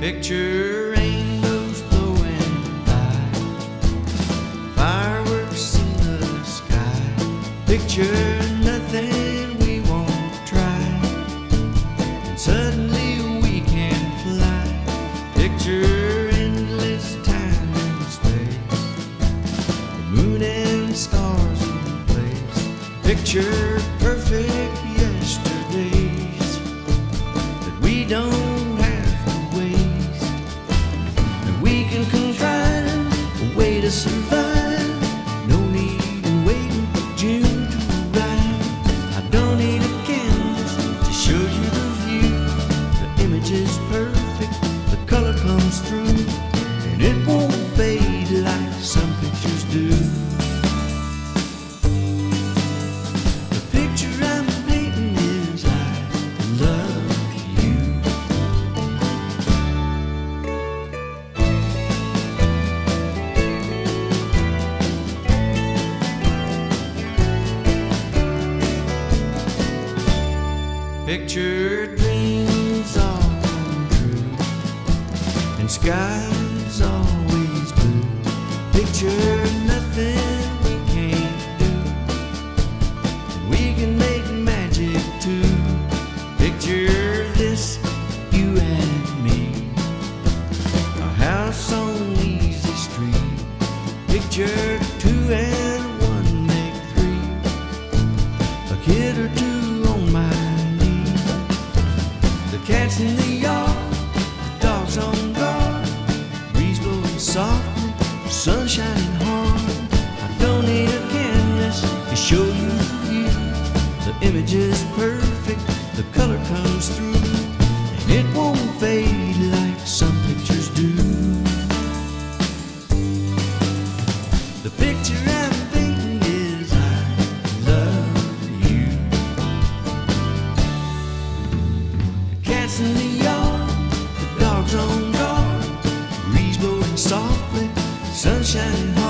Picture rainbows blowing by, fireworks in the sky. Picture nothing we won't try, and suddenly we can fly. Picture endless time and space, the moon and stars in place. Picture perfect yesterdays that we don't to survive. No need in waiting for June to arrive. I don't need a canvas to show you the view. The image is perfect, the color comes through, and it won't fade like some pictures do. The picture I'm painting is I love you. Picture dreams all come true, and skies always blue. Picture nothing we can't do, and we can make magic too. Picture this, you and me, a house on Easy Street. Picture 2 and 1 make 3, a kid or two on my cats in the yard, dogs on guard, breeze blowing softly, sun shining hard. I don't need a canvas to show you the view. The image is perfect, the color comes through, and it won't fade like some pictures do. The picture I'm painting is I love you. Cats in the yard, the dogs on guard, breeze blowing softly, sun shining hard.